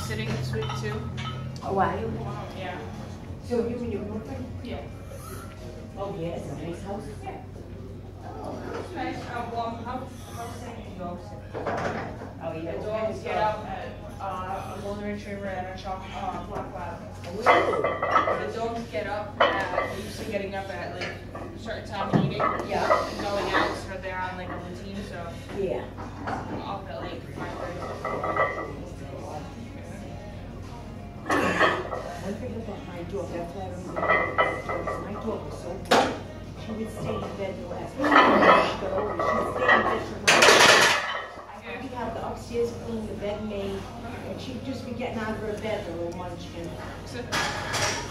sitting this week too. Oh, are you? Yeah. So you and your girlfriend? Yeah. Oh, yeah, it's a nice house. Oh, it's nice. How saying dogs? Oh, yeah. The dogs get up at a golden retriever and a black lab. Really? The dogs get up at, they're used to getting up at like a certain time and eating. Yeah. And going out, so they're on like a routine, so Yeah. I'm up at like 5:30. One thing about my dog, that's why I remember my dog was so good. She would stay in bed the last night. She got older. She would stay in bed for night. We have the upstairs clean, the bed made, and she'd just be getting out of her bed, the little munchkin.